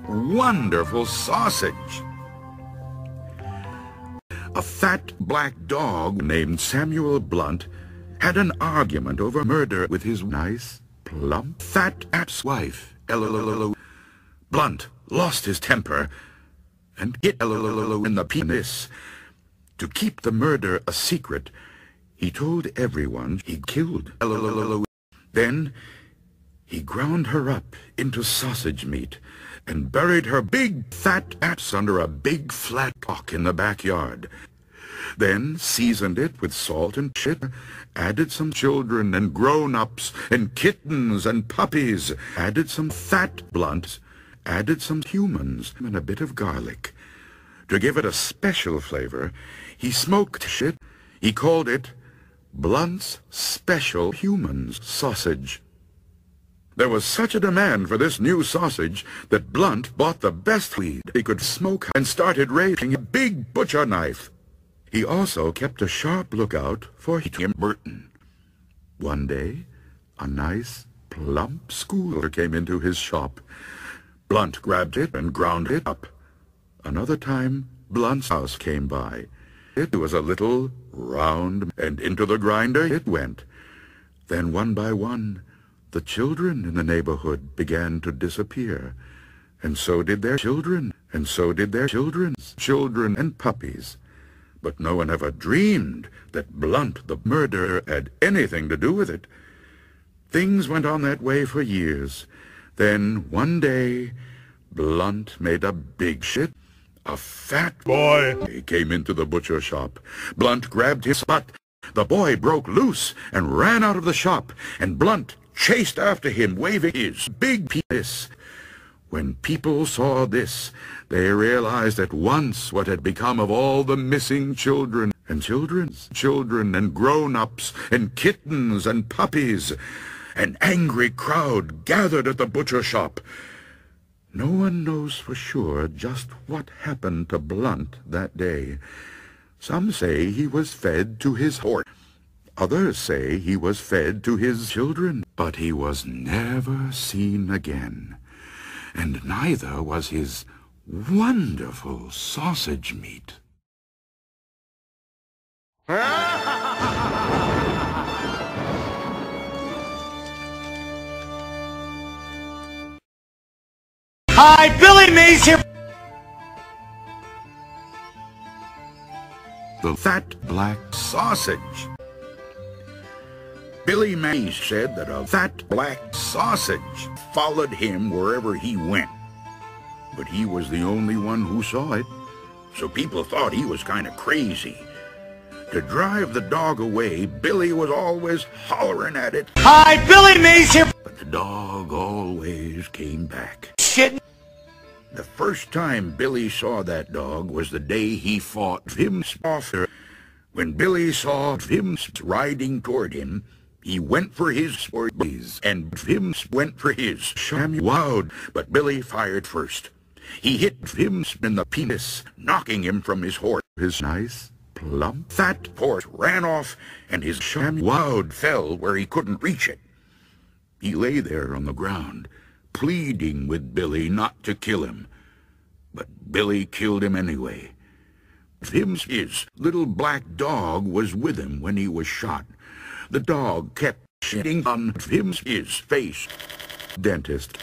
wonderful sausage. A fat black dog named Samuel Blunt had an argument over murder with his nice, plump, fat ex-wife, Blunt lost his temper and hit in the penis. To keep the murder a secret, he told everyone he killed Then he ground her up into sausage meat and buried her big fat ass under a big flat rock in the backyard. Then seasoned it with salt and shit, added some children and grown-ups and kittens and puppies, added some fat blunts, added some humans and a bit of garlic. To give it a special flavor, he smoked shit. He called it Blunt's Special Humans Sausage. There was such a demand for this new sausage that Blunt bought the best weed he could smoke and started raising a big butcher knife. He also kept a sharp lookout for Tim Burton. One day, a nice, plump schooler came into his shop. Blunt grabbed it and ground it up. Another time, Blunt's house came by. It was a little, round, and into the grinder it went. Then one by one, the children in the neighborhood began to disappear. And so did their children, and so did their children's children and puppies. But no one ever dreamed that Blunt, the murderer, had anything to do with it. Things went on that way for years. Then, one day, Blunt made a big shit. A fat boy came into the butcher shop. Blunt grabbed his butt. The boy broke loose and ran out of the shop, and Blunt chased after him, waving his big penis. When people saw this, they realized at once what had become of all the missing children and children's children and grown-ups and kittens and puppies. An angry crowd gathered at the butcher shop. No one knows for sure just what happened to Blunt that day. Some say he was fed to his horse. Others say he was fed to his children. But he was never seen again. And neither was his wonderful sausage meat. Hi, Billy Mays here. The fat black sausage. Billy Mays said that a fat black sausage followed him wherever he went. But he was the only one who saw it, so people thought he was kind of crazy. To drive the dog away, Billy was always hollering at it. Hi, Billy Mays here. But the dog always came back. Shit. The first time Billy saw that dog was the day he fought Vim's author. When Billy saw Vim's riding toward him, he went for his sporties, and Vim's went for his. Sham wowed, but Billy fired first. He hit Vim's in the penis, knocking him from his horse. His nice, plump, fat horse ran off, and his sham wowed fell where he couldn't reach it. He lay there on the ground, pleading with Billy not to kill him. But Billy killed him anyway. Vim's his little black dog was with him when he was shot. The dog kept shitting on Vim's face. Dentist.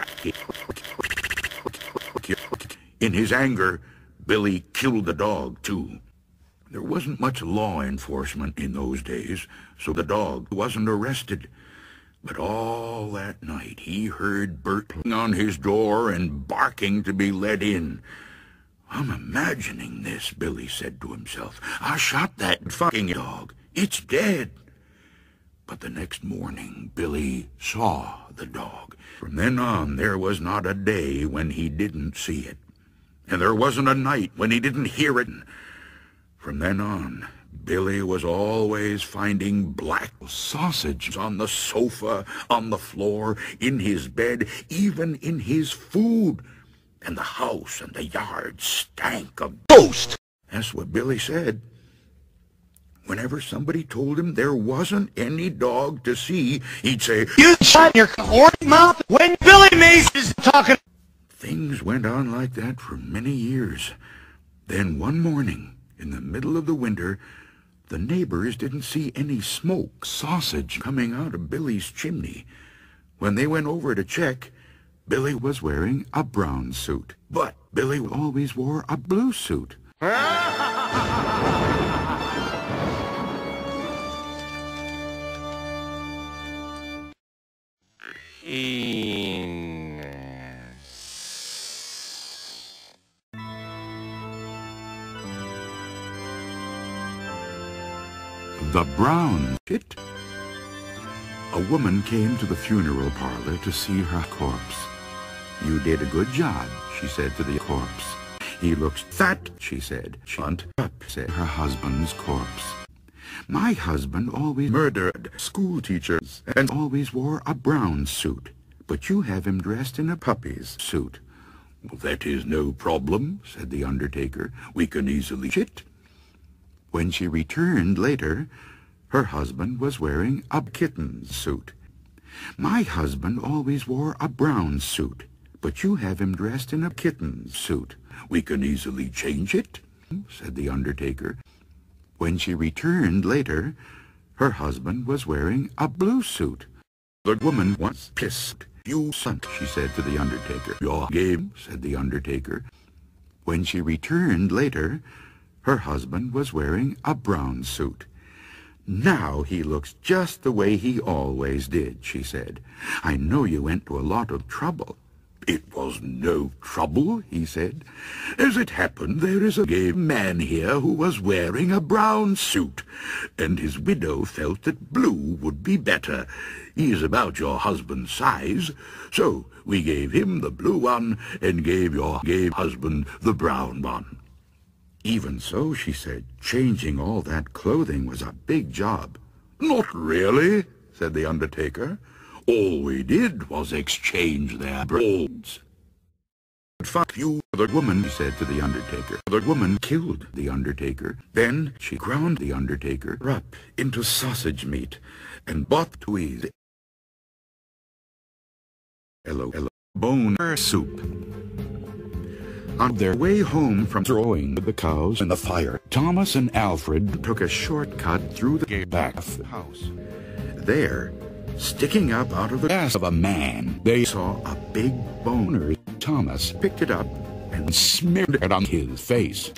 In his anger, Billy killed the dog, too. There wasn't much law enforcement in those days, so the dog wasn't arrested. But all that night he heard Bert pulling on his door and barking to be let in. I'm imagining this, Billy said to himself. I shot that fucking dog. It's dead. But the next morning, Billy saw the dog. From then on, there was not a day when he didn't see it. And there wasn't a night when he didn't hear it. From then on, Billy was always finding black sausage on the sofa, on the floor, in his bed, even in his food. And the house and the yard stank of ghost. That's what Billy said. Whenever somebody told him there wasn't any dog to see, he'd say, You shut your horny mouth when Billy Mays is talking. Things Things went on like that for many years. Then one morning, in the middle of the winter, the neighbors didn't see any smoke sausage coming out of Billy's chimney. When they went over to check, Billy was wearing a brown suit. But Billy always wore a blue suit. The brown pit. A woman came to the funeral parlor to see her corpse. "You did a good job," she said to the corpse. "He looks fat," she said. "Shunt up," said her husband's corpse. "My husband always murdered school teachers and always wore a brown suit, but you have him dressed in a puppy's suit." "That is no problem," said the undertaker. "We can easily it." When she returned later, her husband was wearing a kitten's suit. "My husband always wore a brown suit, but you have him dressed in a kitten's suit." "We can easily change it," said the undertaker. When she returned later, her husband was wearing a blue suit. The woman was pissed. "You son," she said to the undertaker. "Your game," said the undertaker. When she returned later, her husband was wearing a brown suit. "Now he looks just the way he always did," she said. "I know you went to a lot of trouble." "It was no trouble," he said. "As it happened, there is a gay man here who was wearing a brown suit, and his widow felt that blue would be better. He is about your husband's size, so we gave him the blue one and gave your gay husband the brown one." "Even so," she said, "changing all that clothing was a big job." "Not really," said the undertaker. "All we did was exchange their braids." "Fuck you, the woman," said to the undertaker. The woman killed the undertaker. Then she ground the undertaker up into sausage meat and bought to eat bone soup. On their way home from throwing the cows in the fire, Thomas and Alfred took a shortcut through the back house. There, sticking up out of the ass of a man, they saw a big boner. Thomas picked it up and smeared it on his face.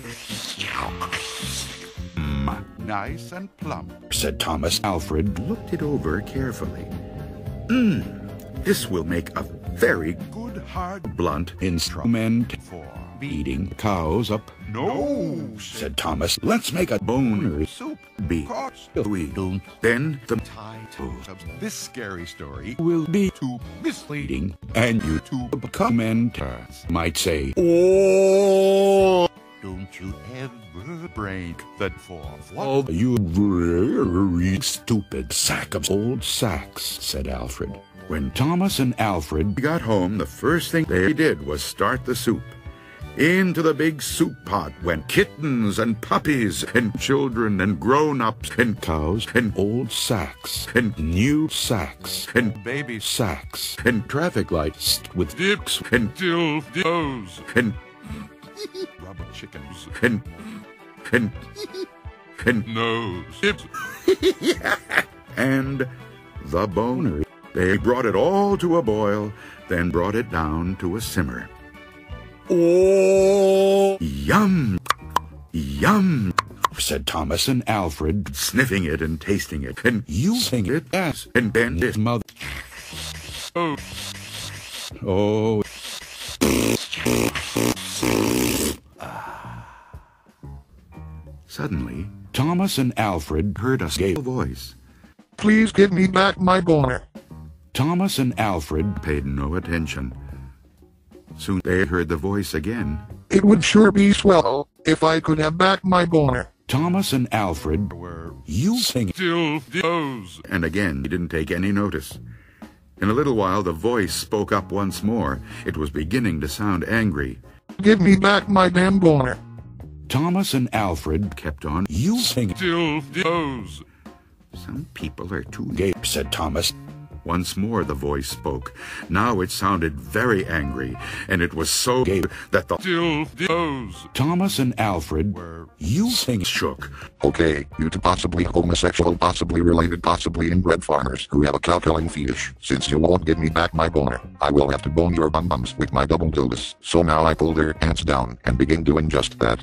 "Nice and plump," said Thomas. Alfred looked it over carefully. This will make a very good hard blunt instrument for beating cows up." "No," said Thomas. "Let's make a boner soup because we don't." Then the title of this scary story will be too misleading, and YouTube commenters might say, "Oh, don't you ever break that fourth wall, you very stupid sack of old sacks," said Alfred. When Thomas and Alfred got home, the first thing they did was start the soup. Into the big soup pot went kittens and puppies and children and grown-ups and cows and old sacks and new sacks and baby sacks and traffic lights with dicks and dildos and rubber chickens and nose and the boner. They brought it all to a boil, then brought it down to a simmer. "Oh, yum, yum," said Thomas and Alfred, sniffing it and tasting it, and using it as, and then his mother. Oh. Suddenly, Thomas and Alfred heard a gay voice. "Please give me back my boner." Thomas and Alfred paid no attention. Soon they heard the voice again. "It would sure be swell if I could have back my boner." Thomas and Alfred were using dildos, and again he didn't take any notice. In a little while the voice spoke up once more. It was beginning to sound angry. "Give me back my damn boner." Thomas and Alfred kept on using dildos. "Some people are too gay," said Thomas. Once more the voice spoke. Now it sounded very angry, and it was so gay that the Thomas and Alfred were using shook. Okay, you two possibly homosexual, possibly related, possibly inbred farmers who have a cow-killing fetish. Since you won't give me back my boner, I will have to bone your bum-bums with my double dildos. So now I pull their hands down and begin doing just that.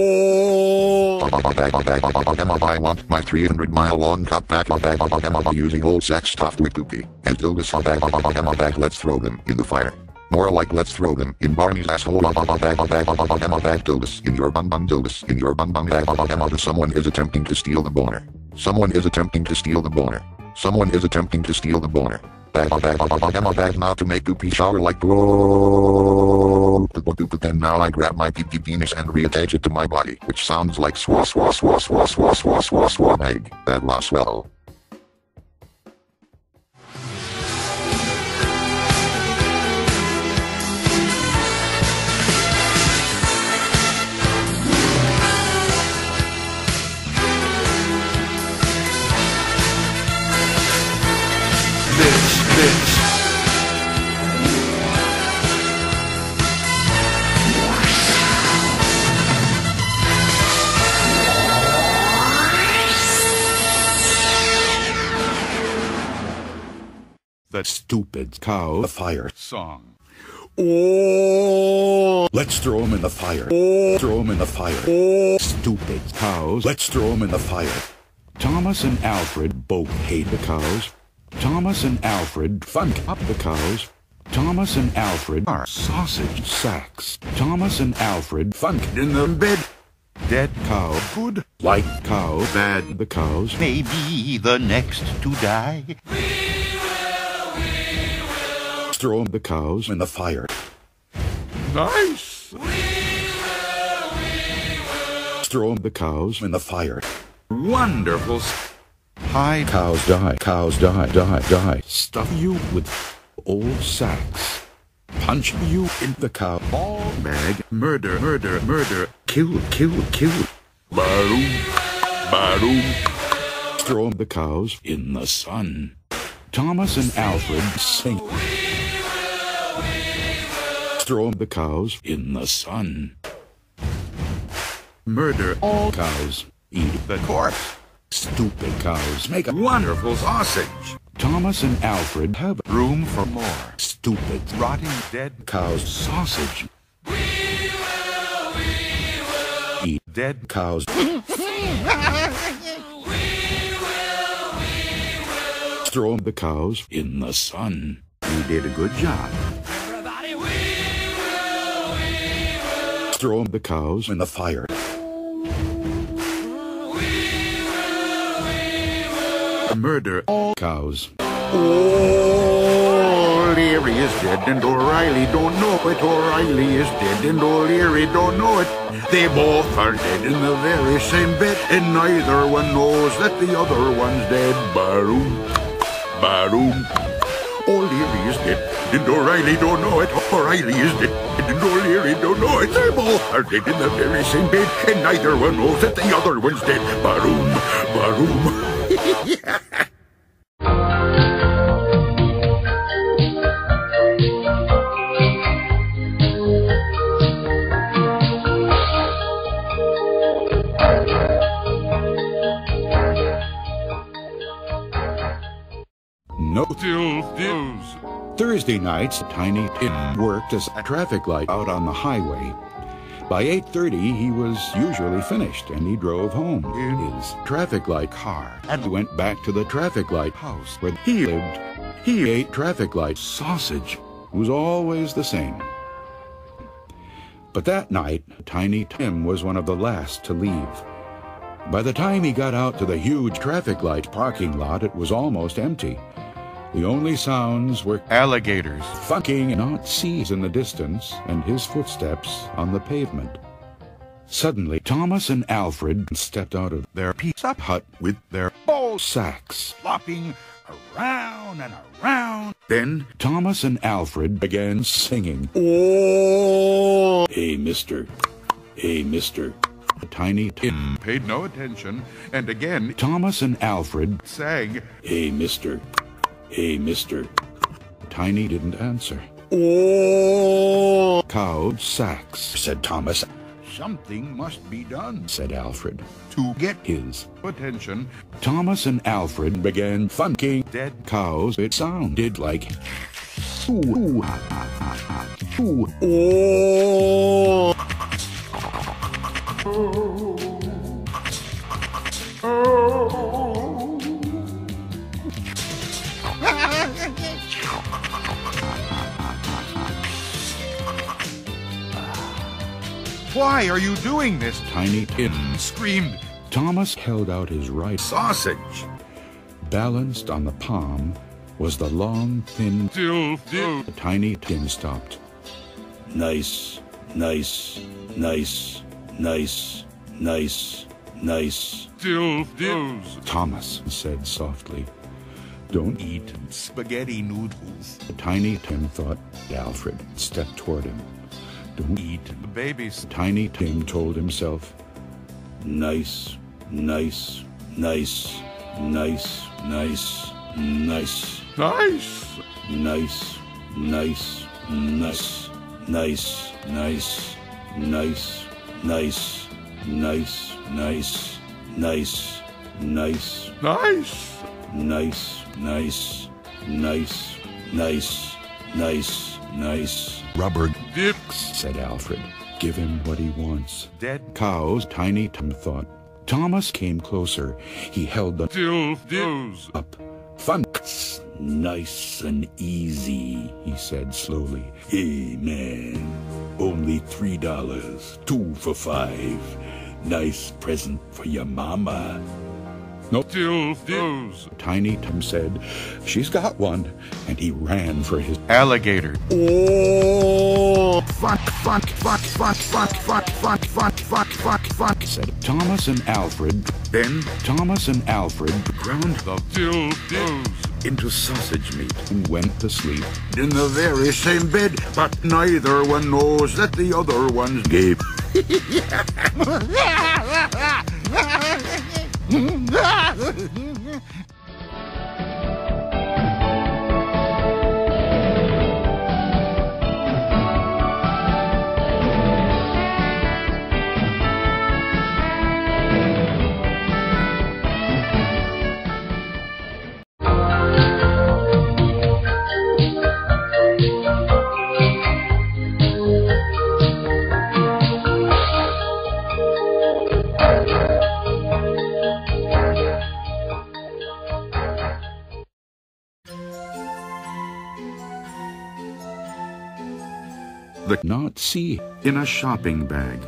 I want my 300-mile-long cock back using old sex stuffed with poopy. And dildos let's throw them in the fire. More like let's throw them in Barney's asshole. Dildos in your bum dildos in your bum. Someone is attempting to steal the boner. Someone is attempting to steal the boner. Someone is attempting to steal the boner. Now to make poopy shower like bro. Then now I grab my pee penis and reattach it to my body, which sounds like swa swa swa swa swa swa swa swa egg. That was swell. That stupid cow fire song. Oh, let's throw him in the fire. Oh, throw him in the fire. Oh, stupid cows. Let's throw him in the fire. Thomas and Alfred both hate the cows. Thomas and Alfred funk up the cows. Thomas and Alfred are sausage sacks. Thomas and Alfred funk in the bed. Dead cow good, like cow bad. The cows may be the next to die. Throw the cows in the fire. Nice! Throw the cows in the fire. Wonderful! Hi, cows die, die. Stuff you with old sacks. Punch you in the cow ball bag. Murder. Kill. Baroom. Throw the cows in the sun. Thomas and Alfred sing. Throw the cows in the sun. Murder all cows. Eat the corpse. Stupid cows make a wonderful sausage. Thomas and Alfred have room for more. Stupid, rotting, dead cows sausage. We will. Eat dead cows. Throw the cows in the sun. You did a good job. Everybody, we will. Throw the cows in the fire. Murder all cows. Oh, Leary is dead and O'Reilly don't know it. O'Reilly is dead and O'Leary don't know it. They both are dead in the very same bed, and neither one knows that the other one's dead. Baroom. O'Leary is dead and O'Reilly don't know it. O'Reilly is dead and O'Leary don't know it. They both are dead in the very same bed, and neither one knows that the other one's dead. Baroom. No news. Thursday nights, Tiny Tim worked as a traffic light out on the highway. By 8:30, he was usually finished, and he drove home in his traffic light car and went back to the traffic light house where he lived. He ate traffic light sausage. It was always the same. But that night, Tiny Tim was one of the last to leave. By the time he got out to the huge traffic light parking lot, it was almost empty. The only sounds were alligators fucking out seas in the distance and his footsteps on the pavement. Suddenly, Thomas and Alfred stepped out of their pizza hut with their ball sacks flopping around and around. Then Thomas and Alfred began singing. Oh, hey, mister. Tiny Tim paid no attention, and again Thomas and Alfred sang, Hey, mister. Hey, mister. Tiny didn't answer. Oh! Cowed sacks, said Thomas. Something must be done, said Alfred, to get his attention. Thomas and Alfred began funking dead cows. It sounded like ooh, ha, ha, ha, ha, ooh, oh. Why are you doing this? Tiny Tim Screamed. Thomas held out his right sausage. Balanced on the palm was the long, thin Dill. Tiny Tim stopped. Nice, nice, nice, nice, nice, nice. Dills. Thomas said softly. Don't eat spaghetti noodles. Tiny Tim thought. Alfred stepped toward him. Don't eat The babies. Tiny Tim told himself. Nice, nice, nice, nice, nice, nice. Nice. Nice, nice, nice, nice, nice, nice, nice, nice, nice, nice, nice, Nice. nice, nice, nice, nice, nice, nice. Rubber Dicks. said Alfred. Give him what he wants. Dead. Cows, Tiny Tim thought. Thomas came closer. He held the Dills. up. Funks. Nice and easy, he said slowly. Hey, man. Only $3. 2 for $5. Nice present for your mama. No. Dills. Tiny Tim said, she's got one, and he ran for his Alligator. oh, fuck, said Thomas and Alfred. Then Thomas and Alfred ground the Dills. into sausage meat and went to sleep in the very same bed, but neither one knows that the other ones gave. The not see in a shopping bag.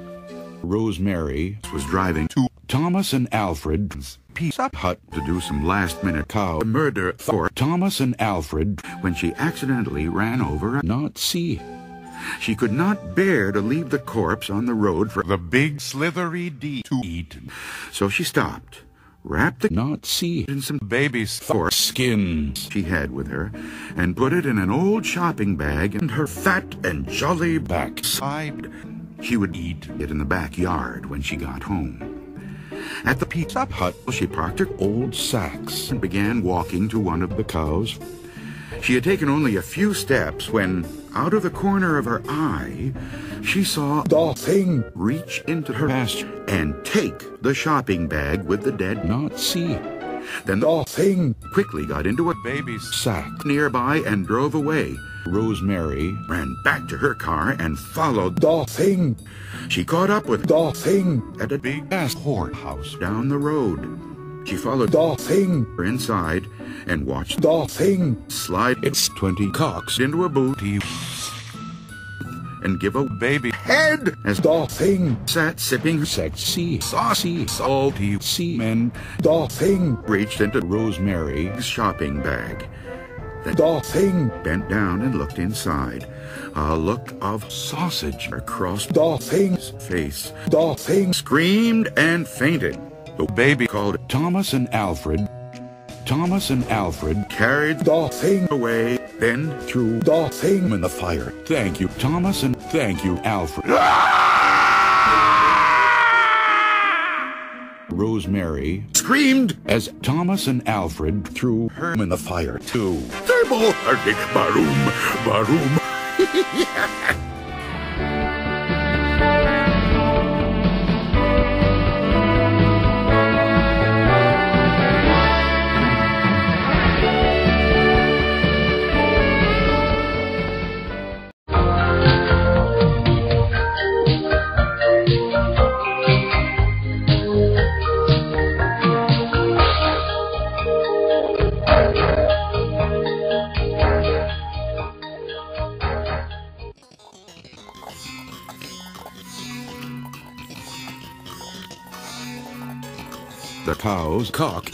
Rosemary was driving to Thomas and Alfred's Pizza Hut to do some last-minute cow murder for Thomas and Alfred when she accidentally ran over a not see. She could not bear to leave the corpse on the road for The big slithery D to eat. so she stopped, wrapped the not see in some Babies. for skins she had with her, and put it in an old shopping bag in her fat and jolly backside. She would eat it in the backyard when she got home. At the Pizza Hut, she parked her old sacks and began walking to one of the cows. She had taken only a few steps when, out of the corner of her eye, she saw the thing reach into her pasture and take the shopping bag with the dead not see. Then the thing quickly got into a Babies. sack nearby and drove away. Rosemary ran back to her car and followed the thing. She caught up with the thing at a big-ass whorehouse down the road. She followed the thing inside and watched the thing slide its 20 cocks into a booty and give a Baby. head as the thing sat sipping sexy, saucy, salty semen. The thing reached into Rosemary's shopping bag. The thing bent down and looked inside. A look of sausage across the thing's face. The thing screamed and fainted. The baby called Thomas and Alfred. Thomas and Alfred carried the thing away, then threw the thing in the fire. Thank you, Thomas, and thank you, Alfred. Rosemary screamed as Thomas and Alfred threw her in the fire too. Table, baroom, baroom. The cow's cock.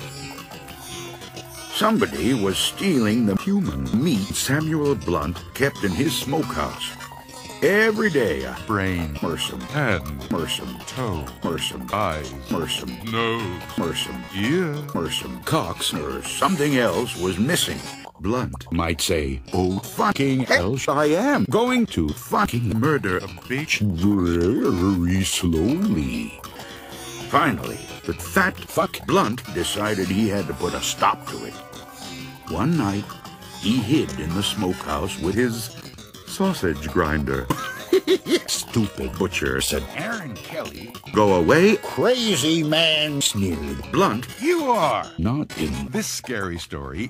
Somebody was stealing the human meat Samuel Blunt kept in his smokehouse. Every day, Brain, Mersom, hand, Mersom, toe, Mersom, eyes, Mersom, nose, Mersom, ear, Mersom, cocks, or something else was missing. Blunt might say, "Oh, fucking hell, I am going to fucking murder a bitch very slowly." Finally, the fat fuck Blunt decided he had to put a stop to it. One night, he hid in the smokehouse with his sausage grinder. "Stupid butcher," said Aaron Kelly. "Go away, crazy man," sneered Blunt. you are! Not in This scary story.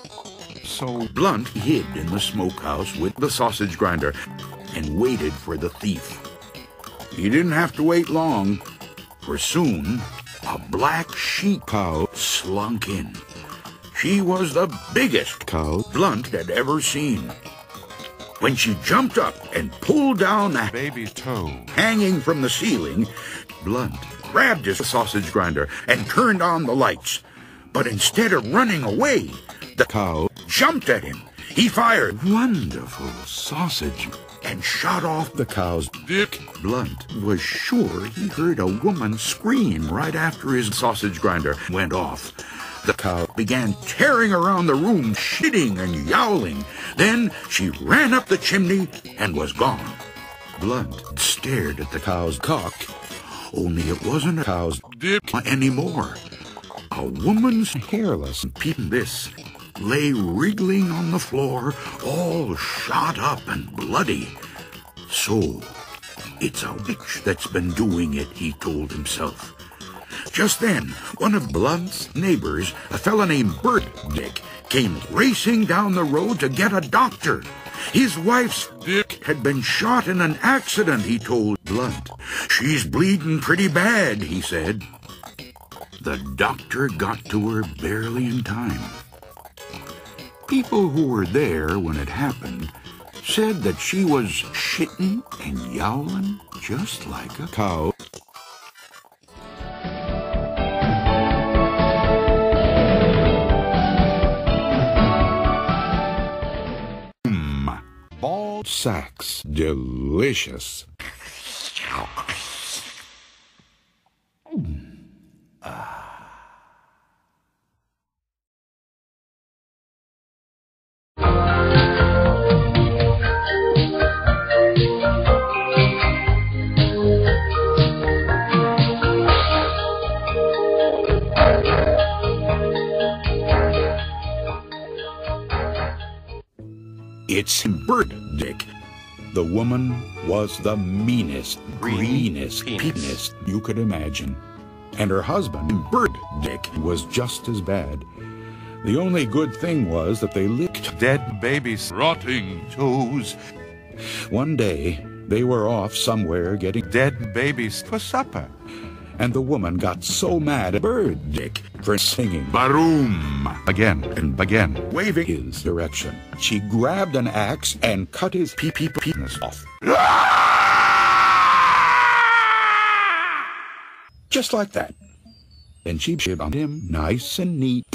So, Blunt hid in the smokehouse with the sausage grinder and waited for the thief. He didn't have to wait long, for soon a black sheep cow slunk in. She was the biggest cow Blunt had ever seen. When she jumped up and pulled down a baby's toe. hanging from the ceiling, Blunt grabbed his sausage grinder and turned on the lights. But instead of running away, the cow jumped at him. He fired wonderful sausage and shot off the cow's dick. Blunt was sure he heard a woman scream right after his sausage grinder went off. The cow began tearing around the room, shitting and yowling. Then she ran up the chimney and was gone. Blunt stared at the cow's cock, only it wasn't a cow's dick anymore. A woman's hairless penis lay wriggling on the floor, all shot up and bloody. So, it's a witch that's been doing it, he told himself. Just then, one of Blunt's neighbors, a fella named Bert Dick, came racing down the road to get a doctor. His wife's dick had been shot in an accident, he told Blunt. "She's bleeding pretty bad," he said. The doctor got to her barely in time. People who were there when it happened said that she was shitting and yowling just like a cow. Ball sacks, delicious. It's Bert Dick. The woman was the meanest, greenest, peanest you could imagine. And her husband, Bert Dick, was just as bad. The only good thing was that they licked Dead baby's rotting toes. One day, they were off somewhere getting Dead babies for supper. and the woman got so mad at Bird Dick for singing "Baroom" again and again, waving his direction. She grabbed an axe and cut his penis off. Just like that. Then she shaved him nice and neat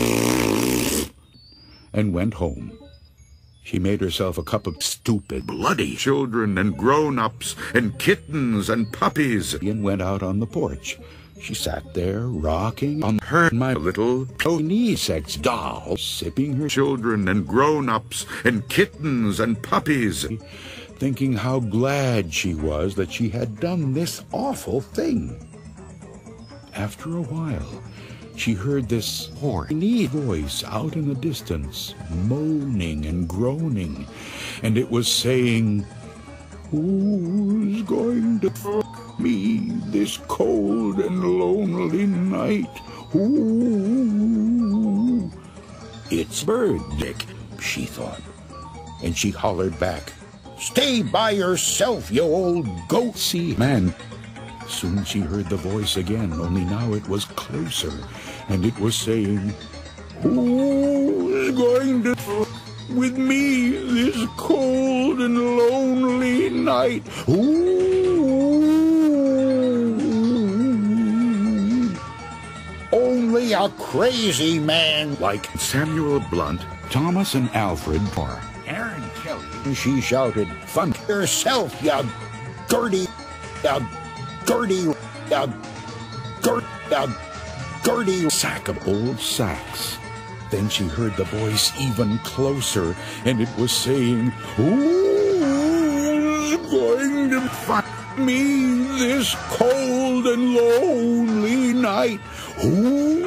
and went home. She made herself a cup of stupid, bloody children and grown-ups and kittens and puppies and went out on the porch. She sat there, rocking on her my little pony sex doll, sipping her children and grown-ups and kittens and puppies, thinking how glad she was that she had done this awful thing. After a while, she heard this horny voice out in the distance, moaning and groaning, and it was saying, "Who's going to fuck me this cold and lonely night? Ooh." "It's Bird Dick," she thought, and she hollered back, "Stay by yourself, you old goatsy man." Soon she heard the voice again, only now it was closer, and it was saying, "Who's going to fuck with me this cold and lonely night? Ooh." "Only a crazy man like Samuel Blunt, Thomas and Alfred, or Aaron Kelly," she shouted. "Funk yourself, you dirty, dirty sack of old sacks." Then she heard the voice even closer, and it was saying, "Who's going to fuck me this cold and lonely night? Ooh."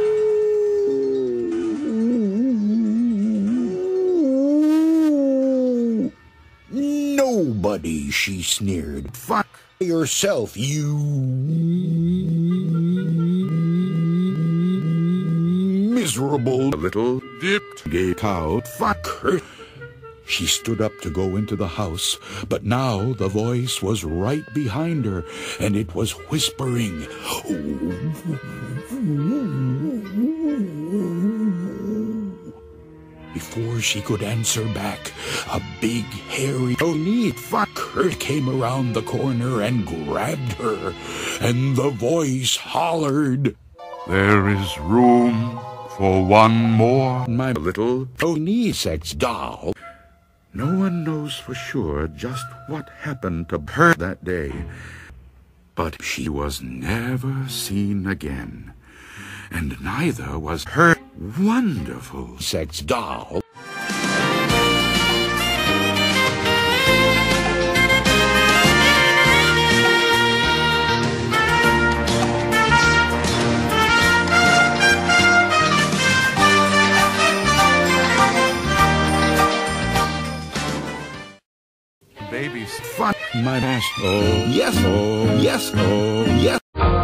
"Nobody," she sneered. "Fuck yourself, you miserable little dipped gay cow. Fuck her." She stood up to go into the house, but now the voice was right behind her, and it was whispering. Before she could answer back, a big, hairy, neat fucker came around the corner and grabbed her, and the voice hollered, There is room for one more. "My little pony sex doll." No one knows for sure just what happened to her that day, but she was never seen again, and neither was her wonderful sex doll. Babies. Fuck my ass. Oh, yes, oh, yes, oh, yes.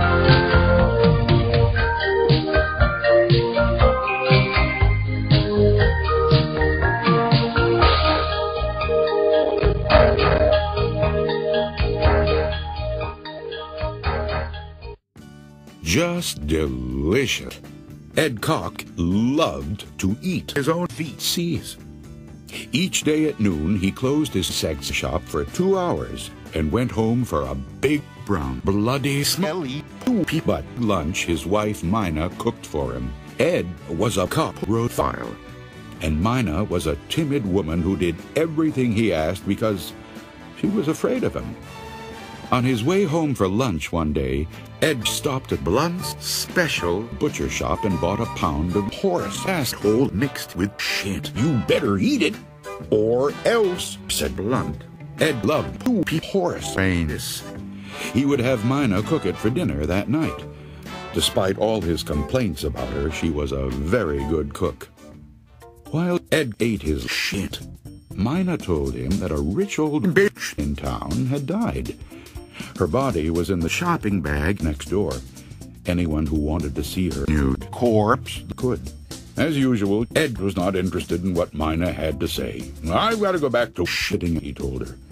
Just delicious. Ed Koch loved to eat his own feces. Each day at noon, he closed his sex shop for 2 hours and went home for a big, brown, bloody, smelly poopy butt lunch his wife Mina cooked for him. Ed was a coprophile, and Mina was a timid woman who did everything he asked because she was afraid of him. On his way home for lunch one day, Ed stopped at Blunt's special butcher shop and bought a pound of horse asshole mixed with shit. "You better eat it, or else," said Blunt. Ed loved poopy horse anus. He would have Mina cook it for dinner that night. Despite all his complaints about her, she was a very good cook. While Ed ate his shit, Mina told him that a rich old bitch in town had died. Her body was in the shopping bag next door. Anyone who wanted to see her nude corpse could. As usual, Ed was not interested in what Mina had to say. "I've got to go back to shitting," he told her.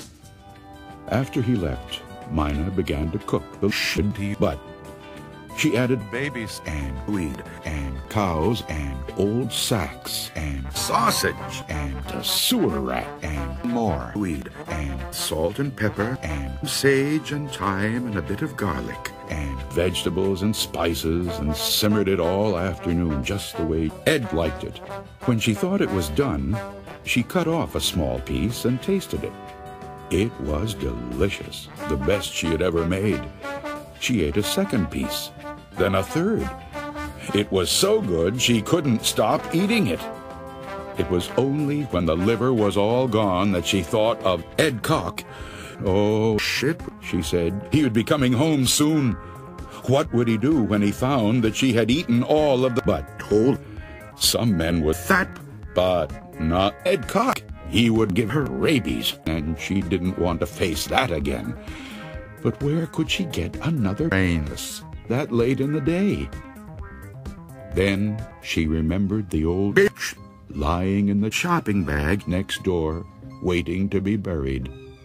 After he left, Mina began to cook the shitty butt. She added Babies. and weed and cows and old sacks and sausage and a sewer rat and more weed and salt and pepper and sage and thyme and a bit of garlic and vegetables and spices, and simmered it all afternoon just the way Ed liked it. When she thought it was done, she cut off a small piece and tasted it. It was delicious, the best she had ever made. She ate a second piece, then a third. It was so good she couldn't stop eating it. It was only when the liver was all gone that she thought of Ed Koch. "Oh, shit," she said. "He would be coming home soon. What would he do when he found that she had eaten all of the butthole? Some men were fat, but not Ed Cock. He would give her rabies, and she didn't want to face that again. But where could she get another anus that late in the day? Then she remembered the old bitch lying in the shopping bag next door, waiting to be buried.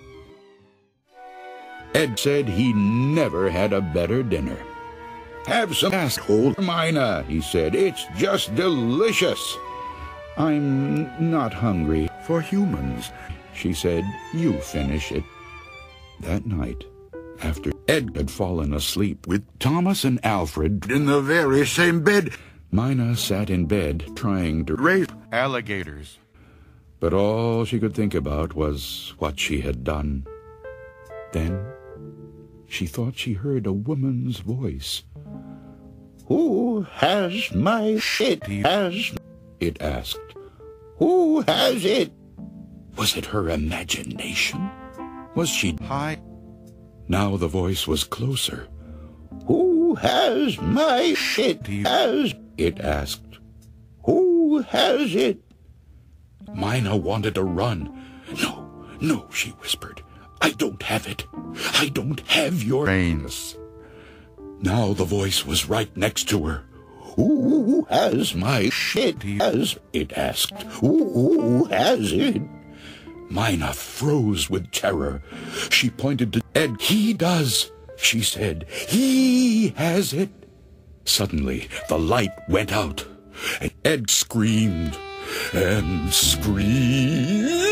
Ed said he never had a better dinner. "Have some asshole, Mina," he said. "It's just delicious." "I'm not hungry for humans," she said. "You finish it." That night, after Ed had fallen asleep with Thomas and Alfred in the very same bed, Mina sat in bed trying to raise alligators. But all she could think about was what she had done. Then she thought she heard a woman's voice. "Who has my shit? It asked. "Who has it?" Was it her imagination? Was she high? Now the voice was closer. "Who has my shit? It asked. "Who has it?" Mina wanted to run. No, she whispered. "I don't have it. I don't have your anus." Now the voice was right next to her. "Who has my shit? It asked. "Who has it?" Mina froze with terror. She pointed to Ed. "He does," she said. "He has it." Suddenly the light went out, and Ed screamed and screamed.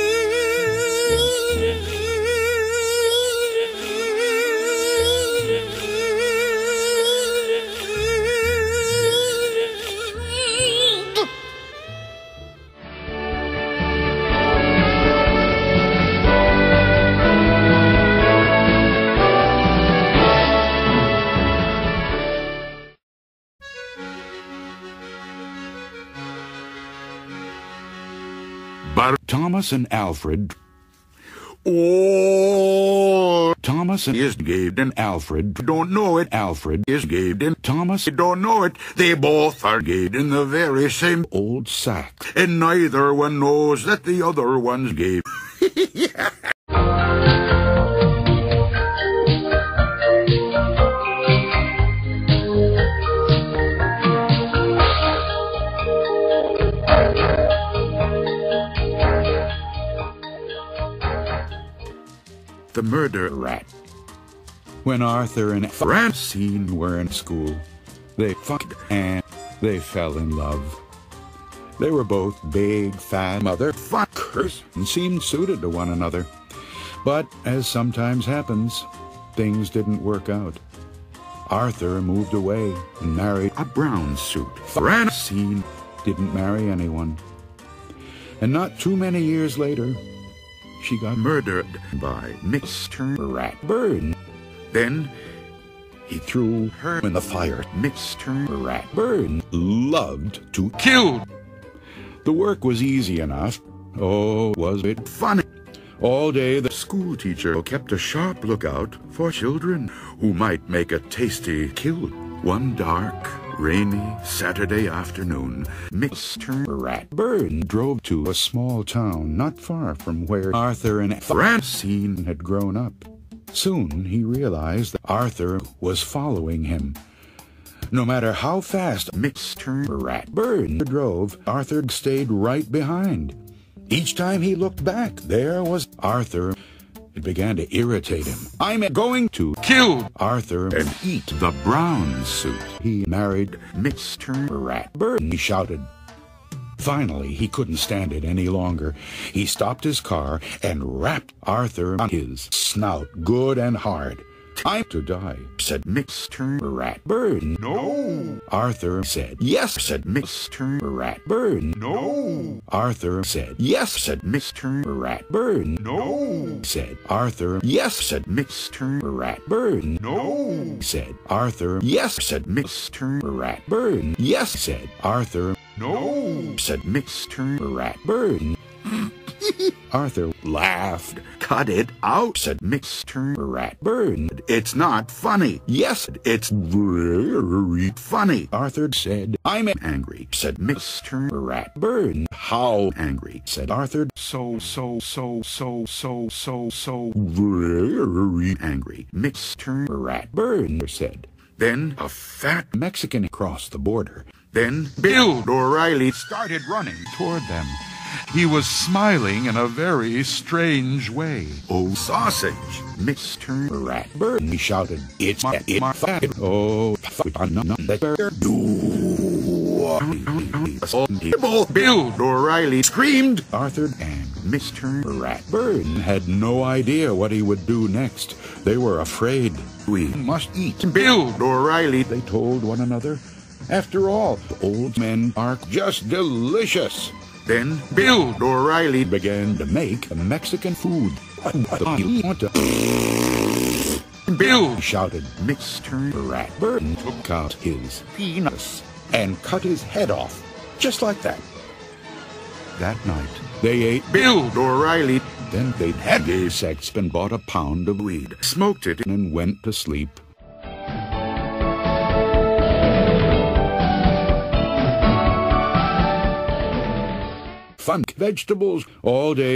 But Thomas and Alfred... Thomas is gay and Alfred don't know it. Alfred is gay and Thomas don't know it. They both are gay in the very same old sack. And neither one knows that the other one's gay. The Murder Rat. When Arthur and Francine were in school, they fucked and they fell in love. They were both big, fat motherfuckers and seemed suited to one another. But, as sometimes happens, things didn't work out. Arthur moved away and married a brown suit. Francine didn't marry anyone. And not too many years later, she got murdered by Mr. Ratburn. Then he threw her in the fire. Mr. Ratburn loved to kill. The work was easy enough. Oh, was it funny? All day the school teacher kept a sharp lookout for children who might make a tasty kill. One dark, rainy Saturday afternoon, Mr. Ratburn drove to a small town not far from where Arthur and Francine had grown up. Soon he realized that Arthur was following him. No matter how fast Mr. Ratburn drove, Arthur stayed right behind. Each time he looked back, there was Arthur. It began to irritate him. "I'm going to kill Arthur and eat the brown suit. He married Mr. Ratburn," he shouted. Finally, he couldn't stand it any longer. He stopped his car and rapped Arthur on his snout good and hard. "I'm to die," said Mr. Ratburn. "No." Arthur said. "Yes," said Mr. Ratburn. "No." Arthur said. "Yes," said Mr. Ratburn. "No." Said Arthur. "Yes," said Mr. Ratburn. "No." Said Arthur. "Yes," said Mr. Ratburn. "Yes," said Arthur. "No," said Mr. Ratburn. Arthur laughed. "Cut it out," said Mr. Ratburn. "It's not funny." "Yes, it's very funny," Arthur said. "I'm angry," said Mr. Ratburn. "How angry?" said Arthur. So very angry," Mr. Ratburn said. Then a fat Mexican crossed the border. Then Bill O'Reilly started running toward them. He was smiling in a very strange way. "Oh, sausage!" Mr. Ratburn, he shouted. "It's my fat. Oh, Bill O'Reilly screamed. Arthur and Mr. Ratburn had no idea what he would do next. They were afraid. "We must eat Bill O'Reilly," they told one another. "After all, old men are just delicious." Then Bill O'Reilly began to make Mexican food. "Bill!" shouted. Mr. Ratburn took out his penis and cut his head off, just like that. That night, they ate Bill O'Reilly. Then they had gay sex and bought a pound of weed, smoked it, and went to sleep. Funk vegetables all day.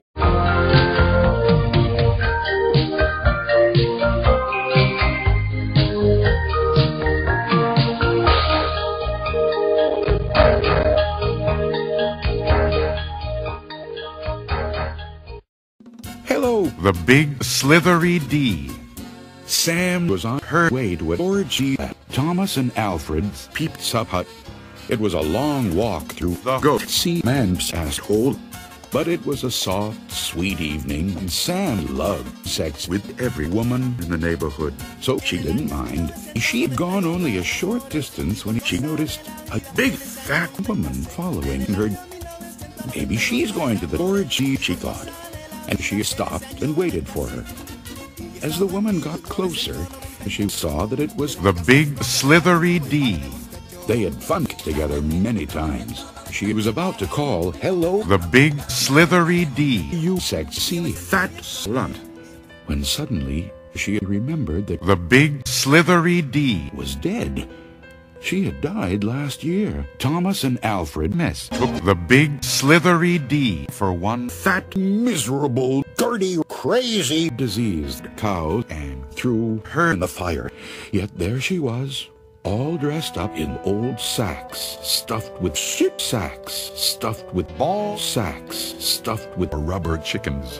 Hello, The Big Slithery D. Sam was on her way to an orgy at Thomas and Alfred's Pizza Hut. It was a long walk through the goatsy man's asshole, but it was a soft, sweet evening, and Sam loved sex with every woman in the neighborhood, so she didn't mind. She had gone only a short distance when she noticed a big, fat woman following her. Maybe she's going to the orgy, she thought, and she stopped and waited for her. As the woman got closer, she saw that it was The Big Slithery D. They had funked together many times. She was about to call, "Hello, The Big Slithery D. you sexy fat slut," when suddenly she remembered that The Big Slithery D. was dead. She had died last year. Thomas and Alfred mistook Took the Big Slithery D for one fat, miserable, dirty, crazy, diseased cow and threw her in the fire. Yet there she was, all dressed up in old sacks, stuffed with shit sacks, stuffed with ball sacks, stuffed with rubber chickens.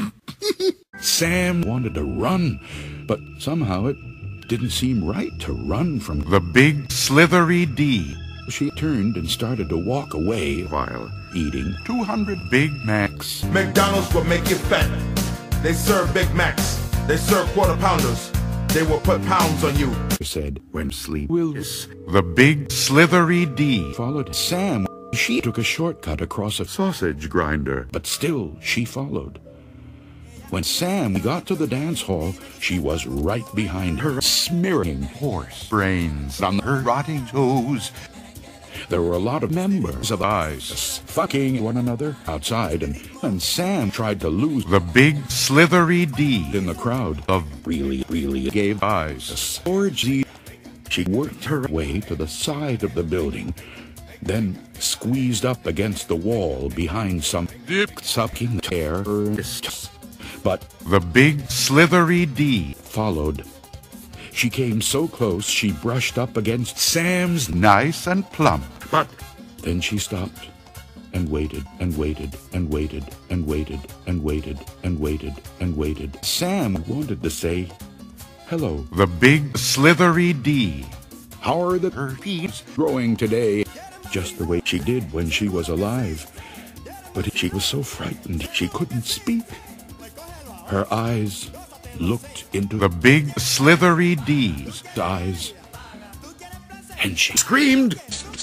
Sam wanted to run, but somehow it didn't seem right to run from The Big Slithery D. She turned and started to walk away while eating 200 Big Macs. McDonald's will make you fat. They serve Big Macs. They serve quarter pounders. They will put pounds on you. Said when sleep will The Big Slithery D. followed Sam. She took a shortcut across a sausage grinder, but still she followed. When Sam got to the dance hall, she was right behind her, smearing horse brains on her rotting toes. There were a lot of members of ISIS fucking one another outside, and Sam tried to lose The Big Slithery D. in the crowd of really gave ISIS orgy. She worked her way to the side of the building, then squeezed up against the wall behind some dick-sucking terrorists. But The Big Slithery D. followed. She came so close she brushed up against Sam's Nice and plump. butt. Then she stopped and waited and waited and waited and waited and waited and waited and waited. Sam wanted to say, "Hello, The Big Slithery D. how are the herpes growing today?" Just the way she did when she was alive. But she was so frightened she couldn't speak. Her eyes looked into The Big Slithery D's eyes, and she screamed,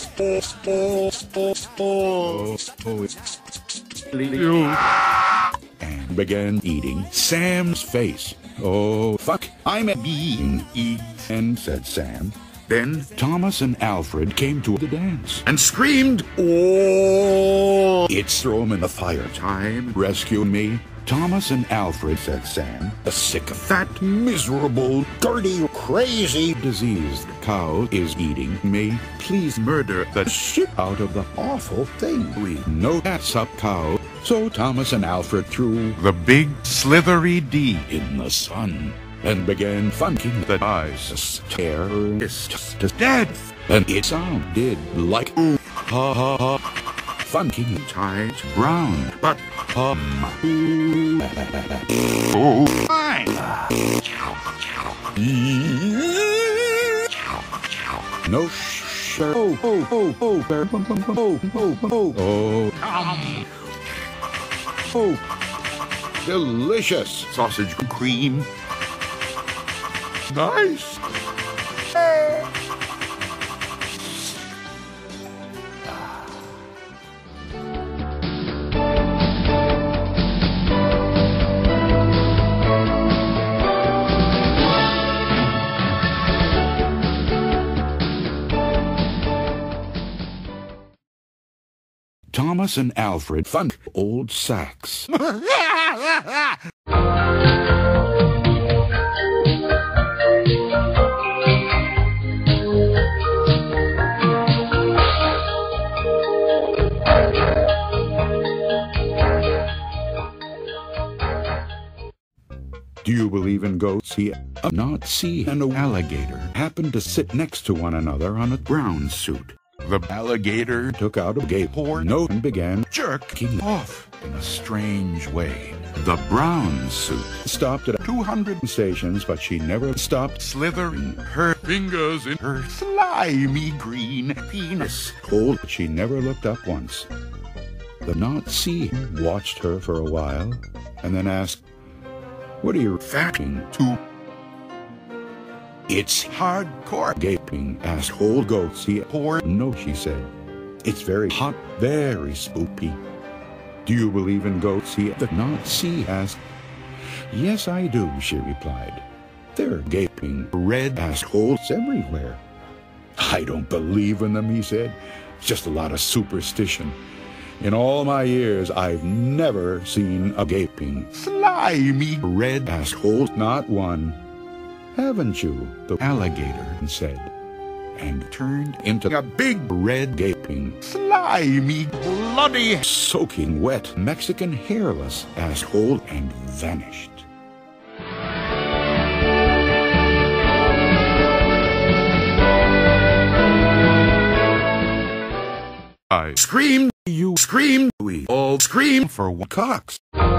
and began eating Sam's face. "Oh, fuck, I'm a being," said Sam. Then Thomas and Alfred came to the dance and screamed, "Oh! It's throw him in the fire time. Rescue me." Thomas and Alfred, said Sam, "a sick, fat, miserable, dirty, crazy, diseased cow is eating me. Please murder the shit out of the awful thing. We know that's a cow." So Thomas and Alfred threw The big slithery D. in the sun and began funking the eyes, terrorist to death, and it sounded like ha ha ha, funking tides brown, but oh, fine. No sure. Oh, delicious sausage cream. Nice. Thomas and Alfred funk old sacks. Do you believe in ghosts? A Nazi and an alligator happened to sit next to one another on a brown suit. The alligator took out a gay porno and began jerking off in a strange way. The brown suit stopped at 200 stations, but she never stopped slithering her fingers in her slimy green penis hole. She never looked up once. The Nazi watched her for a while and then asked, "What are you fatting to?" "It's hardcore gaping, asshole goatsy poor." "No," she said. "It's very hot, very spooky." "Do you believe in goats?" The Nazi asked. "Yes, I do," she replied. "There are gaping red assholes everywhere." "I don't believe in them," he said. "It's just a lot of superstition. In all my years, I've never seen a gaping, slimy red asshole, not one." "Haven't you?" the alligator said, and turned into a big red gaping, slimy, bloody, soaking wet Mexican hairless asshole and vanished. I screamed, you screamed, we all screamed for one cocks.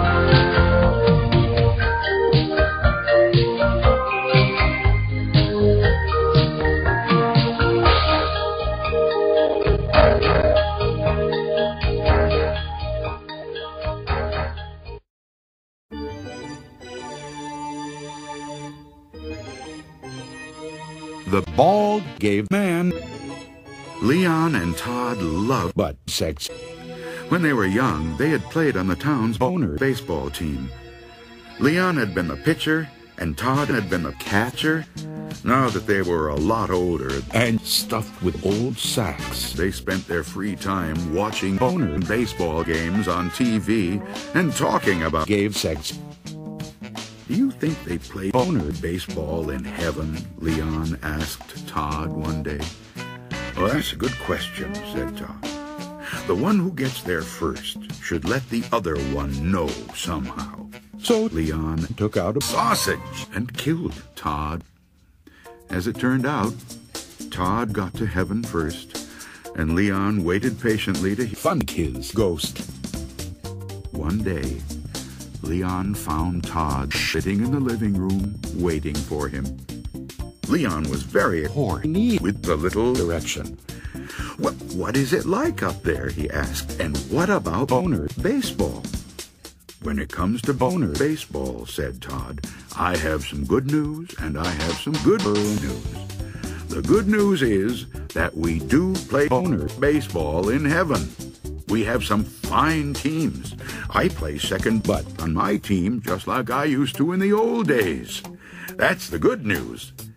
The bald gave man. Leon and Todd loved butt sex. When they were young, they had played on the town's boner baseball team. Leon had been the pitcher, and Todd had been the catcher. Now that they were a lot older and stuffed with old sacks, they spent their free time watching boner baseball games on TV and talking about gay sex. "Do you think they play boner baseball in heaven?" Leon asked Todd one day. "Well, that's a good question," said Todd. "The one who gets there first should let the other one know somehow." So Leon took out a sausage and killed Todd. As it turned out, Todd got to heaven first, and Leon waited patiently to funk his ghost. One day, Leon found Todd sitting in the living room, waiting for him. Leon was very horny with the little erection. What is it like up there?" he asked. "And what about boner baseball?" "When it comes to boner baseball," said Todd, "I have some good news and I have some good news. The good news is that we do play boner baseball in heaven. We have some fine teams. I play second butt on my team just like I used to in the old days. That's the good news.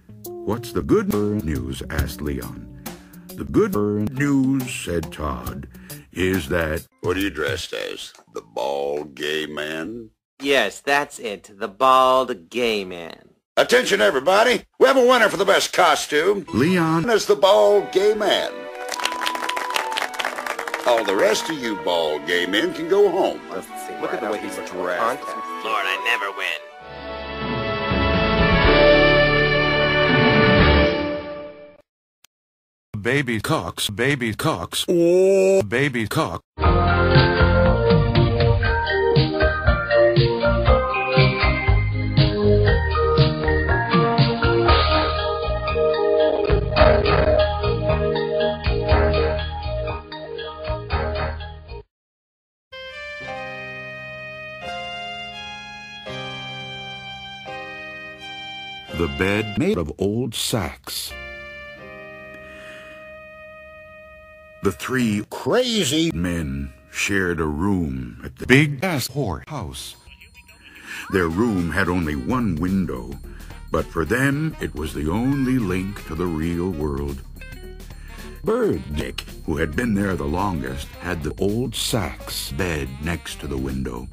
"What's the good news?" asked Leon. "The good news," said Todd, "is that..." What are you dressed as? The bald gay man? Yes, that's it. The bald gay man. Attention, everybody. We have a winner for the best costume. Leon As the bald gay man. All the rest of you bald gay men can go home. Look at the way he's dressed. Lord, I never win. baby cocks, oh, baby cock. The bed made of old sacks. The three crazy men shared a room at the big-ass whorehouse. Their room had only one window, but for them it was the only link to the real world. Bird Dick, who had been there the longest, had the old sacks bed next to the window.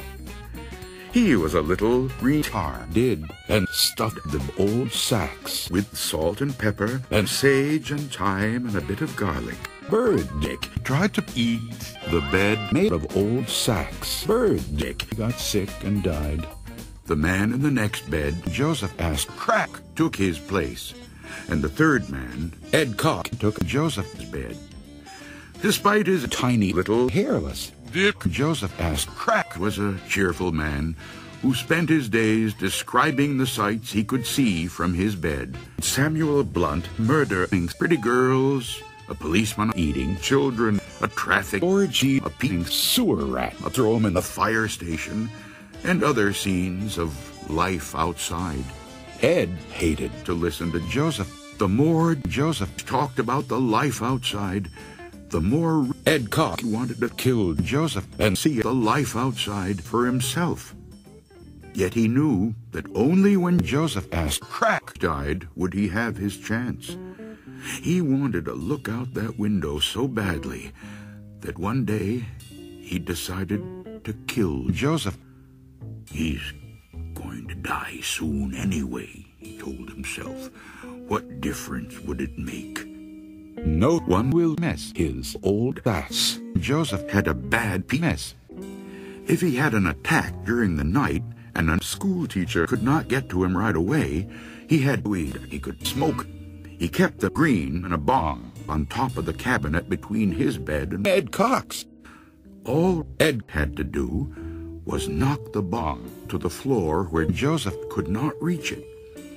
He was a little retarded and stuffed the old sacks with salt and pepper and sage and thyme and a bit of garlic. Bird Dick tried to eat the bed made of old sacks. Bird Dick got sick and died. The man in the next bed, Joseph Ass Crack, took his place, and the third man, Ed Cock, took Joseph's bed. Despite his tiny little hairless Dick, Joseph Ass Crack was a cheerful man who spent his days describing the sights he could see from his bed. Samuel Blunt murdering pretty girls, a policeman eating children, a traffic orgy, a peeing sewer rat, a throw him in the fire station, and other scenes of life outside. Ed hated to listen to Joseph. The more Joseph talked about the life outside, the more Ed Cock wanted to kill Joseph and see the life outside for himself. Yet he knew that only when Joseph Ass Crack died would he have his chance. He wanted to look out that window so badly that one day he decided to kill Joseph. "He's going to die soon anyway," he told himself. "What difference would it make? No one will mess his old ass." Joseph had a bad penis. If he had an attack during the night and a school teacher could not get to him right away, he had weed he could smoke. He kept the green and a bong on top of the cabinet between his bed and Ed Cock's. All Ed had to do was knock the bong to the floor where Joseph could not reach it.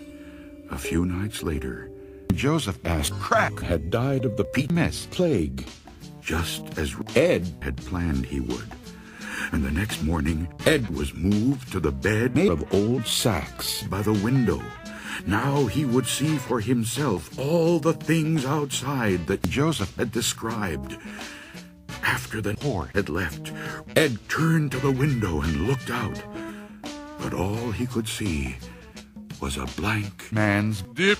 A few nights later, Joseph Ass Crack had died of the penis plague, just as Ed had planned he would. And the next morning, Ed was moved to the bed made of old sacks by the window. Now he would see for himself all the things outside that Joseph had described. After the whore had left, Ed turned to the window and looked out. But all he could see was a blank man's dick.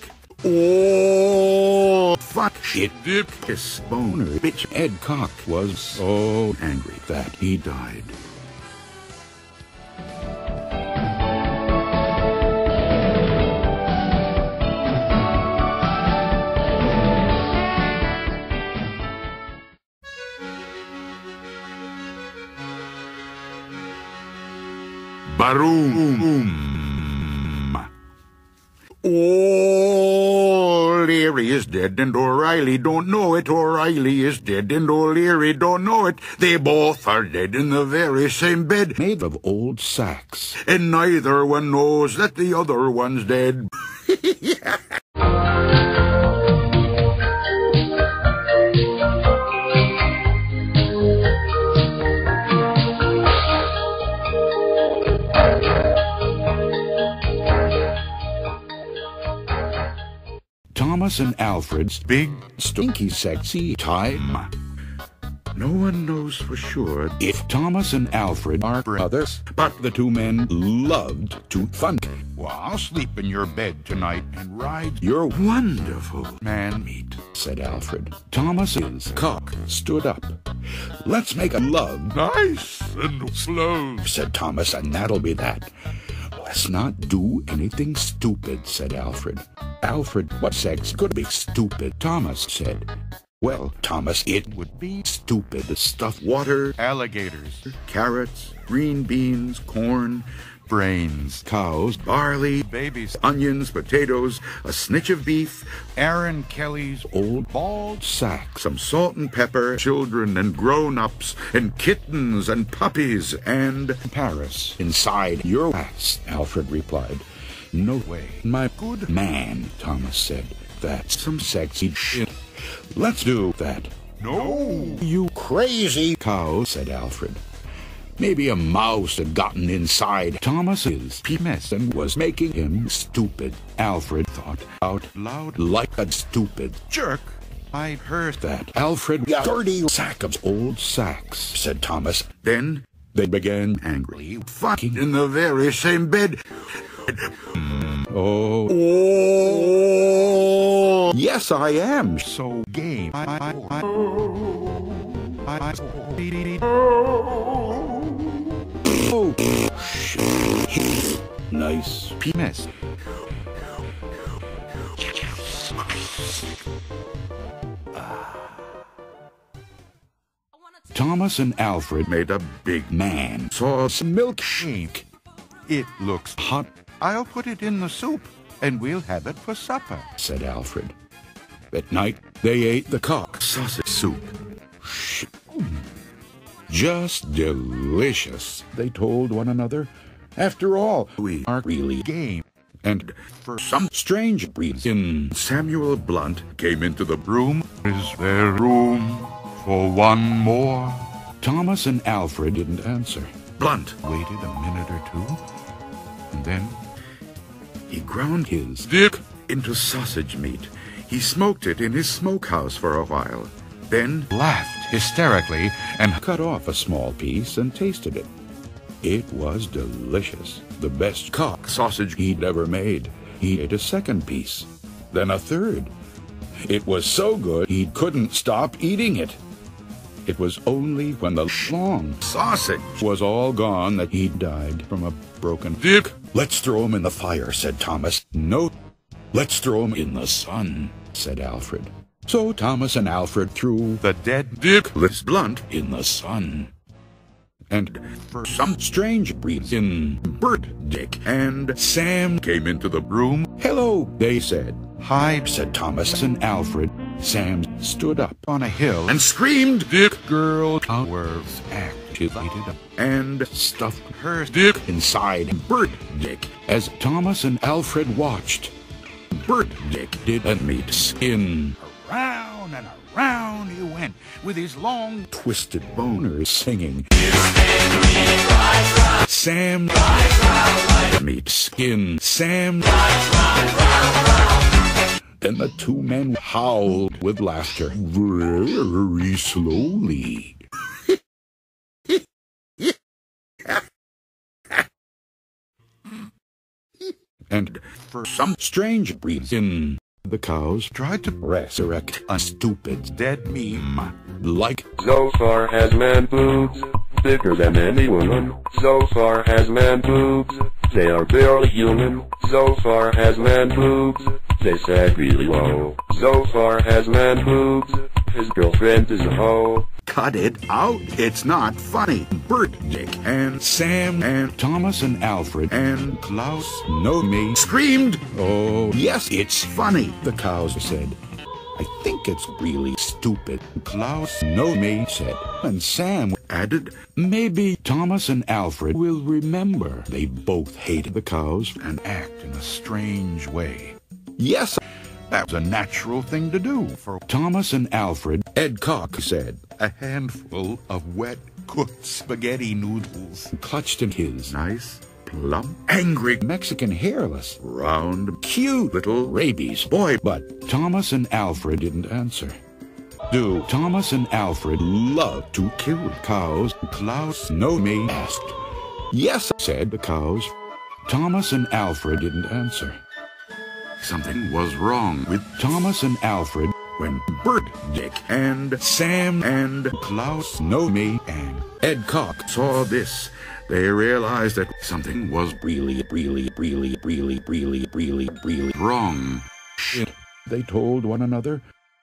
Oh, fuck shit, dick. His boner bitch Ed Cock was so angry that he died. Baroom. Oh, Leary is dead and O'Reilly don't know it. O'Reilly is dead and O'Leary don't know it. They both are dead in the very same bed made of old sacks. And neither one knows that the other one's dead. Thomas and Alfred's big, stinky, sexy time. No one knows for sure if Thomas and Alfred are brothers, but the two men loved to funk. Well, I'll sleep in your bed tonight and ride your wonderful man meat, said Alfred. Thomas's cock stood up. Let's make a love, nice and slow, said Thomas, and that'll be that. Let's not do anything stupid, said Alfred. Alfred, what sex could be stupid? Thomas said. Well, Thomas, it would be stupid to stuff water, alligators, carrots, green beans, corn, brains, cows, barley, babies, onions, potatoes, a snitch of beef, Aaron Kelly's old bald sack, some salt and pepper, children and grown-ups, and kittens and puppies, and Paris inside your ass, Alfred replied. No way, my good man, Thomas said. That's some sexy shit. Let's do that. No! You crazy cow, said Alfred. Maybe a mouse had gotten inside Thomas's penis and was making him stupid. Alfred thought out loud like a stupid jerk. I heard that. Alfred got a dirty sack of old sacks, said Thomas. Then they began angrily fucking in the very same bed. Oh. Yes, I am. So gay. Oh, nice penis. Thomas and Alfred made a big man sauce milkshake. It looks hot. I'll put it in the soup, and we'll have it for supper, said Alfred. At night, they ate the cock sausage soup. Just delicious, they told one another. After all, we are really game. And for some strange reason, Samuel Blunt came into the room. Is there room for one more? Thomas and Alfred didn't answer. Blunt waited a minute or two, and then he ground his dick into sausage meat. He smoked it in his smokehouse for a while, then laughed hysterically and cut off a small piece and tasted it. It was delicious, the best cock sausage he'd ever made. He ate a second piece, then a third. It was so good he couldn't stop eating it. It was only when the long sausage was all gone that he died from a broken dick. Let's throw him in the fire, said Thomas. No, let's throw him in the sun, said Alfred. So Thomas and Alfred threw the dead dickless Blunt in the sun. And for some strange reason, Bert, Dick, and Sam came into the room. Hello, they said. Hi, said Thomas and Alfred. Sam stood up on a hill and screamed, Dick girl powers activated, and stuffed her dick inside Bert Dick. As Thomas and Alfred watched, Bert Dick did a meat skin. Around and around he went with his long twisted boners singing. Sam meat skin. Sam. Then the two men howled with laughter very slowly. And for some strange reason, the cows tried to resurrect a stupid dead meme, like so far has man boobs, bigger than any woman. So far has man boobs, they are barely human. So far has man boobs, they sag really low. So far has man boobs, his girlfriend is a hoe. Cut it out, it's not funny. Bert, Dick, and Sam, and Thomas and Alfred, and Klaus know me screamed, oh, yes, it's funny, the cows said. I think it's really stupid, Klaus know me said. And Sam added, maybe Thomas and Alfred will remember. They both hated the cows and act in a strange way. Yes, that was a natural thing to do for Thomas and Alfred. Ed Koch said, a handful of wet cooked spaghetti noodles clutched in his nice, plump, angry Mexican hairless, round, cute little rabies boy. But Thomas and Alfred didn't answer. Do Thomas and Alfred love to kill cows? Klaus know me asked. Yes, said the cows. Thomas and Alfred didn't answer. Something was wrong with Thomas and Alfred when Bert, Dick, and Sam and Klaus, Nomi, and Ed Koch saw this. They realized that something was really wrong. Shit, they told one another.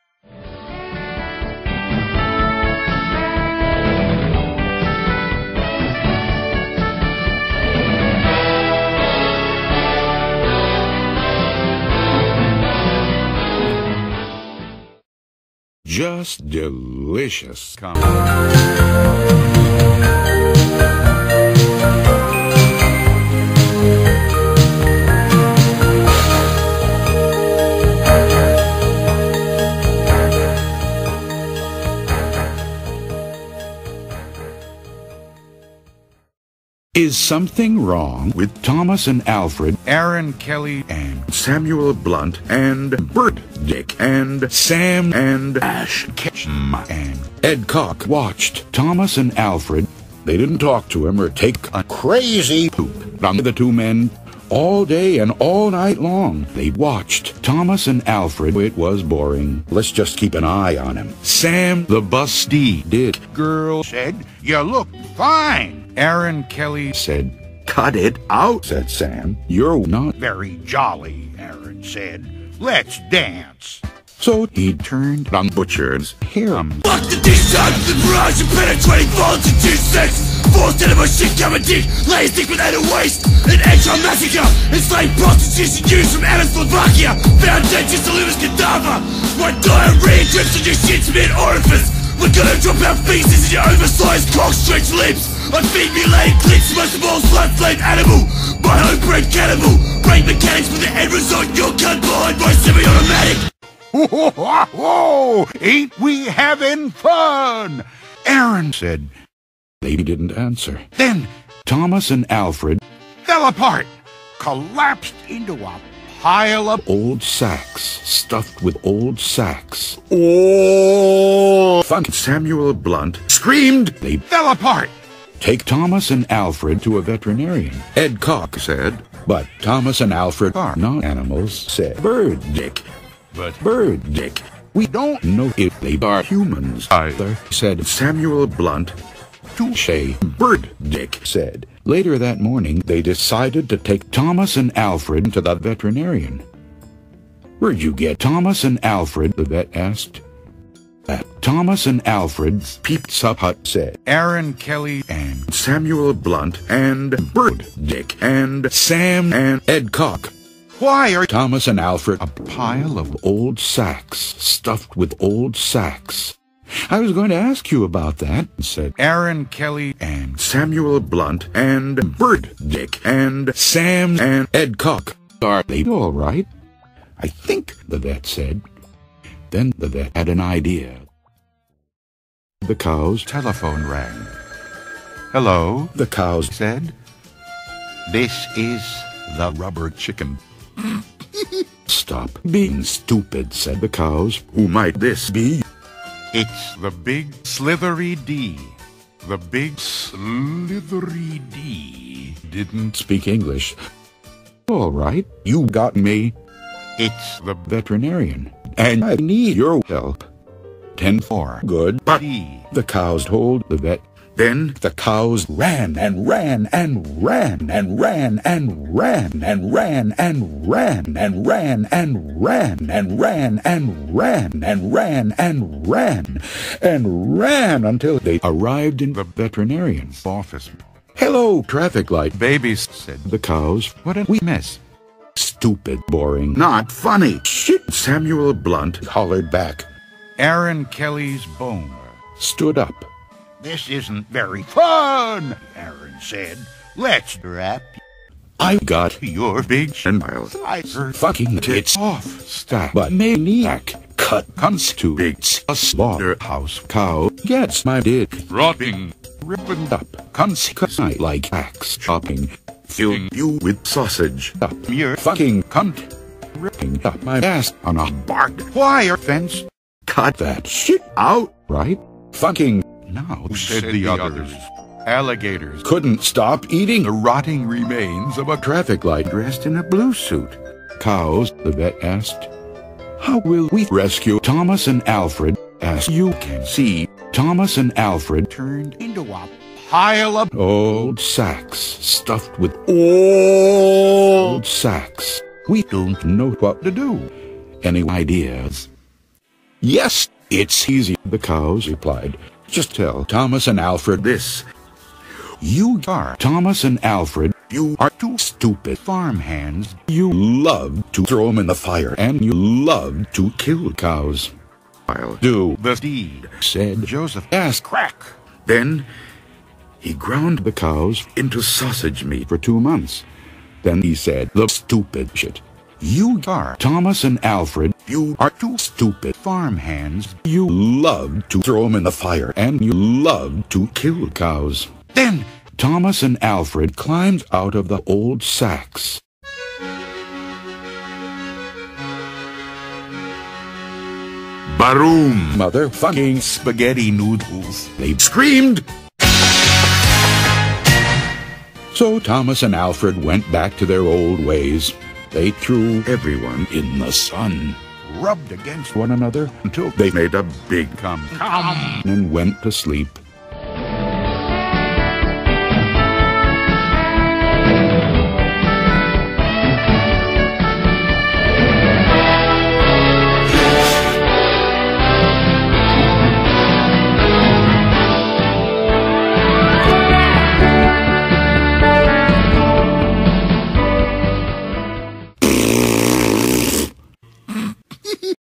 Just delicious. Is something wrong with Thomas and Alfred, Aaron Kelly, and Samuel Blunt, and Bert, Dick, and Sam, and Ash Ketchum, and Ed Koch watched Thomas and Alfred. They didn't talk to him or take a crazy poop on the two men. All day and all night long, they watched Thomas and Alfred. It was boring. Let's just keep an eye on him. Sam, the busty, did. girl said, "You look fine." Aaron Kelly Said, "Cut it out," said Sam. "You're not." very jolly, Aaron said. "Let's dance." So he turned on Butcher's harem. Fuck the D-side of the barrage and penetrating volts in 2 cents. Forced into my shit camera dick, lay his dick without a waste. An extra massacre, enslaved prostitution used from Slovakia. Found dead just to live as cadaver. My diarrhea drips on your shit's mid-orifice. We're gonna drop our feces in your oversized cock-stretched lips. I feed mutilated clits, most of all slut-flamed animal. My homebred cannibal. Brain mechanics with the end result, your cunt behind my semi-automatic. Whoa, ain't we having fun? Aaron said. They didn't answer. Then Thomas and Alfred fell apart, collapsed into a pile of old sacks, stuffed with old sacks. Oh! Funk Samuel Blunt screamed. They fell apart. take Thomas and Alfred to a veterinarian. Ed Koch said, "But Thomas and Alfred are not animals," said Bird Dick. But Bird Dick, we don't know if they are humans either, said Samuel Blunt. Touche, Bird Dick said. Later that morning, they decided to take Thomas and Alfred to the veterinarian. "Where'd you get Thomas and Alfred?" the vet asked. At Thomas and Alfred's Pizza Hut, said Aaron Kelly and Samuel Blunt and Bird Dick and Sam and Ed Koch. Why are Thomas and Alfred a pile of old sacks, stuffed with old sacks? "I was going to ask you about that," said Aaron Kelly and Samuel Blunt and Bird Dick and Sam and Ed Koch. "Are they all right?" "I think," the vet said. Then the vet had an idea. The cow's telephone rang. "Hello," the cows said. "This is the rubber chicken." "Stop being stupid," said the cows. "Who might this be?" It's the big slithery D. The big slithery D. Didn't speak English. "All right, you got me." It's the Veterinarian, and I need your help. 10-4. Good, but the cows told the vet. Then the cows ran and ran and ran and ran and ran and ran and ran and ran and ran and ran and ran and ran and ran and ran until they arrived in the veterinarian's office. "Hello, traffic light babies," said the cows. "What did we miss?" "Stupid, boring, not funny shit," Samuel Blunt hollered back. Aaron Kelly's bone Stood up. "This isn't very fun," Aaron said. "Let's wrap "I got your big miles. I heard Fucking tits off, stack, but maniac, cut cunts to bigs. A slaughterhouse cow gets my dick rotting, ripping up cunts 'cause I like axe chopping. Fill you with sausage up your fucking cunt, ripping up my ass on a barbed wire fence. Cut that shit out, right? Fucking now," said the others. Alligators couldn't stop eating the rotting remains of a traffic light dressed in a blue suit. Cows, the vet asked. How will we rescue Thomas and Alfred? As you can see, Thomas and Alfred turned into a pile of old sacks stuffed with old sacks. We don't know what to do. Any ideas? Yes, it's easy, the cows replied. Just tell Thomas and Alfred this. You are Thomas and Alfred. You are two stupid farmhands. You love to throw them in the fire, and you love to kill cows. I'll do the deed, said Joseph. Ass crack. Then he ground the cows into sausage meat for 2 months. Then he said the stupid shit. You are Thomas and Alfred. You are two stupid farmhands. You love to throw them in the fire, and you love to kill cows. Then Thomas and Alfred climbed out of the old sacks. Baroom, motherfucking spaghetti noodles, they screamed. So Thomas and Alfred went back to their old ways. They threw everyone in the sun, rubbed against one another until they made a big cum and went to sleep.